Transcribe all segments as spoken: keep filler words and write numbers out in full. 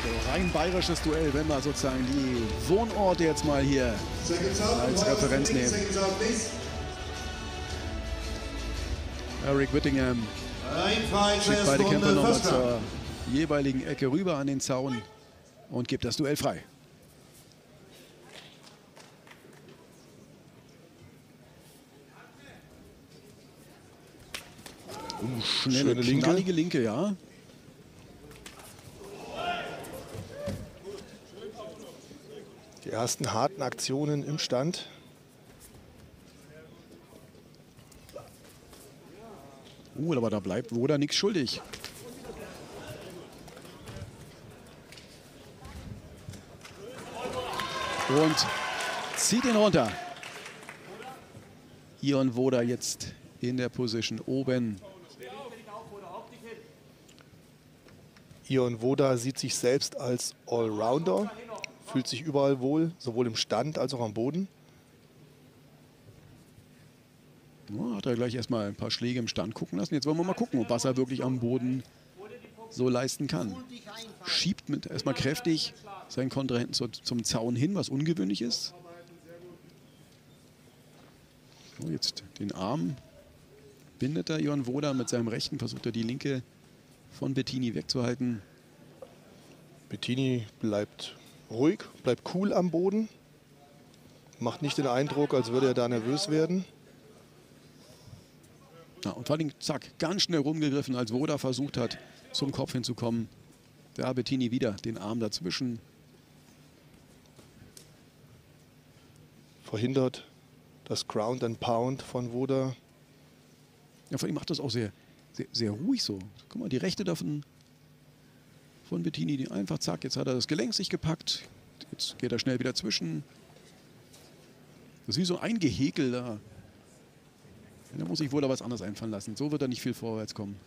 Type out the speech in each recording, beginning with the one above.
So rein bayerisches Duell, wenn wir sozusagen die Wohnorte jetzt mal hier als Referenz nehmen. Eric Whittingham schickt beide Kämpfer nochmal zur jeweiligen Ecke rüber an den Zaun und gibt das Duell frei. Uh, schnelle, Schöne knallige Linke, ja. Die ersten harten Aktionen im Stand. Uh, aber da bleibt Woda nichts schuldig. Und zieht ihn runter. Ion Woda jetzt in der Position oben. Ion Woda sieht sich selbst als Allrounder, fühlt sich überall wohl, sowohl im Stand als auch am Boden. Ja, hat er gleich erstmal ein paar Schläge im Stand gucken lassen. Jetzt wollen wir mal gucken, was er wirklich am Boden so leisten kann. Schiebt mit erstmal kräftig seinen Kontrahenten zu, zum Zaun hin, was ungewöhnlich ist. So, jetzt den Arm bindet er Ion Woda mit seinem rechten, versucht er die linke von Bettini wegzuhalten. Bettini bleibt ruhig, bleibt cool am Boden. Macht nicht den Eindruck, als würde er da nervös werden. Ja, und vor allem, zack, ganz schnell rumgegriffen, als Woda versucht hat, zum Kopf hinzukommen. Da Bettini wieder den Arm dazwischen. Verhindert das Ground and Pound von Woda. Ja, vor allem macht das auch sehr, sehr, sehr ruhig so. Guck mal, die rechte davon von Bettini, die einfach zack, jetzt hat er das Gelenk sich gepackt. Jetzt geht er schnell wieder zwischen. Das ist wie so ein Gehäkel da. Da muss sich wohl da was anderes einfallen lassen. So wird er nicht viel vorwärts kommen.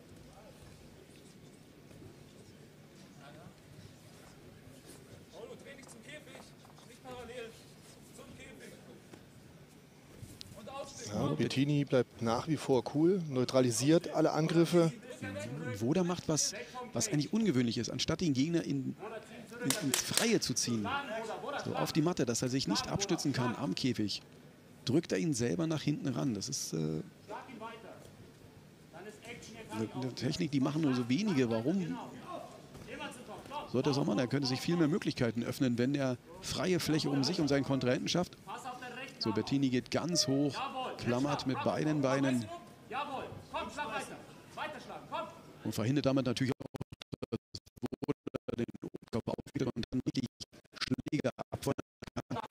Ja, Bettini bleibt nach wie vor cool, neutralisiert alle Angriffe. Und Woda macht was, was eigentlich ungewöhnlich ist. Anstatt den Gegner in, in, ins Freie zu ziehen, so auf die Matte, dass er sich nicht abstützen kann am Käfig, drückt er ihn selber nach hinten ran. Das ist äh, eine, eine Technik, die machen nur so wenige. Warum? Sollte er so machen, er könnte sich viel mehr Möglichkeiten öffnen, wenn er freie Fläche um sich und seinen Kontrahenten schafft. So, Bettini geht ganz hoch, klammert mit beiden Beinen und verhindert damit natürlich auch, dass Woda den Oberkörper aufgeht und dann wirklich Schläge abfeuern kann.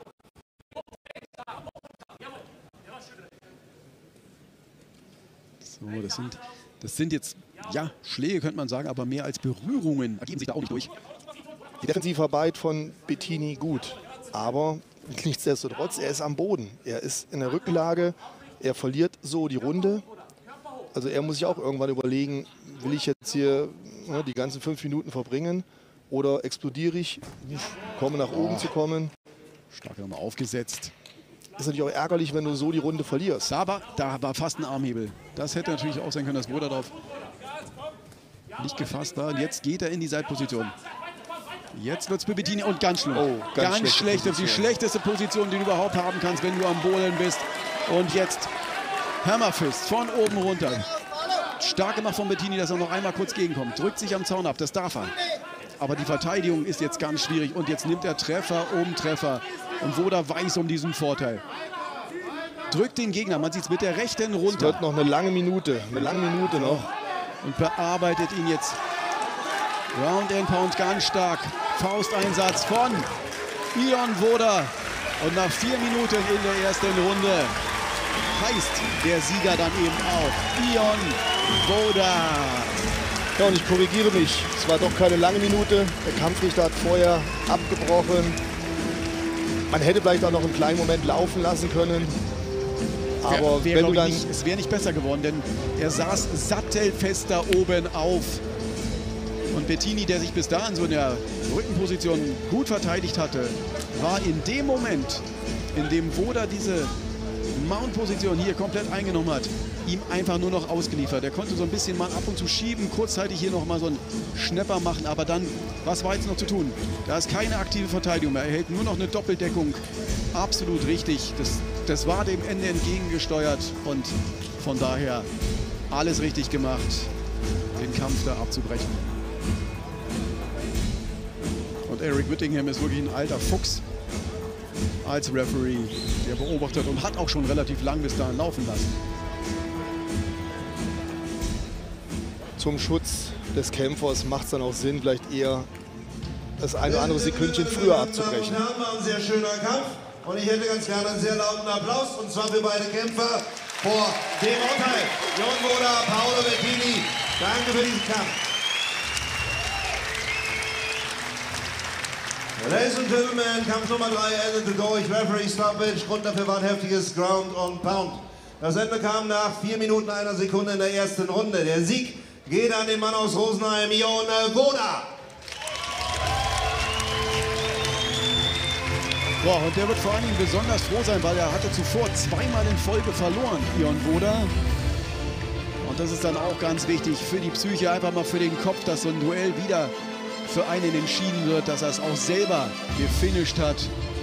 So, das sind, das sind jetzt, ja, Schläge könnte man sagen, aber mehr als Berührungen ergeben sich da auch nicht durch. Die Defensivarbeit von Bettini gut, aber nichtsdestotrotz, er ist am Boden. Er ist in der Rückenlage, er verliert so die Runde. Also er muss sich auch irgendwann überlegen, will ich jetzt hier ne, die ganzen fünf Minuten verbringen oder explodiere ich, komme nach oben oh. zu kommen. Stark nochmal aufgesetzt. Ist natürlich auch ärgerlich, wenn du so die Runde verlierst. Da war, da war fast ein Armhebel. Das hätte natürlich auch sein können, dass Woda drauf nicht gefasst war. Und jetzt geht er in die Seitposition. Jetzt wird es für Bettini und ganz schlimm. Oh, ganz, ganz schlecht. Die schlechteste Position, die du überhaupt haben kannst, wenn du am Boden bist. Und jetzt Hammerfist von oben runter. Stark gemacht von Bettini, dass er noch einmal kurz gegenkommt. Drückt sich am Zaun ab, das darf er. Aber die Verteidigung ist jetzt ganz schwierig. Und jetzt nimmt er Treffer um Treffer. Und Woda weiß um diesen Vorteil. Drückt den Gegner, man sieht es mit der rechten runter. Es wird noch eine lange Minute, eine lange Minute noch. Und bearbeitet ihn jetzt. Round and Pound ganz stark. Fausteinsatz von Ion Woda. Und nach vier Minuten in der ersten Runde heißt der Sieger dann eben auch Ion Woda. Ja, und ich korrigiere mich. Es war doch keine lange Minute. Der Kampfrichter hat vorher abgebrochen. Man hätte vielleicht auch noch einen kleinen Moment laufen lassen können. Aber wär, wär, wenn du dann nicht, es wäre nicht besser geworden, denn er saß sattelfest da oben auf. Und Bettini, der sich bis dahin so in der Rückenposition gut verteidigt hatte, war in dem Moment, in dem Woda diese Mount-Position hier komplett eingenommen hat, ihm einfach nur noch ausgeliefert. Er konnte so ein bisschen mal ab und zu schieben, kurzzeitig hier noch mal so einen Schnepper machen, aber dann, was war jetzt noch zu tun? Da ist keine aktive Verteidigung mehr. Er hält nur noch eine Doppeldeckung. Absolut richtig. Das, das war dem Ende entgegengesteuert und von daher alles richtig gemacht, den Kampf da abzubrechen. Und Eric Whittingham ist wirklich ein alter Fuchs als Referee, der beobachtet und hat auch schon relativ lang bis dahin laufen lassen. Zum Schutz des Kämpfers macht es dann auch Sinn, vielleicht eher das eine oder andere Sekündchen früher abzubrechen. Das war ein sehr schöner Kampf und ich hätte ganz gerne einen sehr lauten Applaus und zwar für beide Kämpfer vor dem Urteil. Jon Wohler, Paolo Bettini, danke für diesen Kampf. Ladies and Gentlemen, Kampf Nummer drei endete durch Referee Stoppage. Grund dafür war ein heftiges Ground and Pound. Das Ende kam nach vier Minuten einer Sekunde in der ersten Runde. Der Sieg geht an den Mann aus Rosenheim, Jon Wohler. Boah, und der wird vor allen Dingen besonders froh sein, weil er hatte zuvor zweimal in Folge verloren, Jon Wohler. Und das ist dann auch ganz wichtig für die Psyche, einfach mal für den Kopf, dass so ein Duell wieder für einen entschieden wird, dass er es auch selber gefinisht hat.